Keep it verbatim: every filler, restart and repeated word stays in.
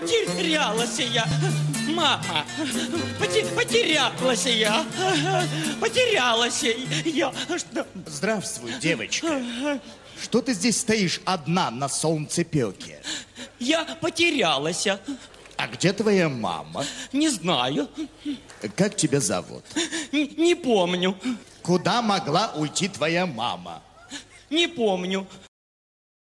Потерялась я, мама. Поте- Потерялась я. Потерялась я. Что? Здравствуй, девочка. Что ты здесь стоишь одна на солнцепёке? Я потерялась. А где твоя мама? Не знаю. Как тебя зовут? Не, не помню. Куда могла уйти твоя мама? Не помню.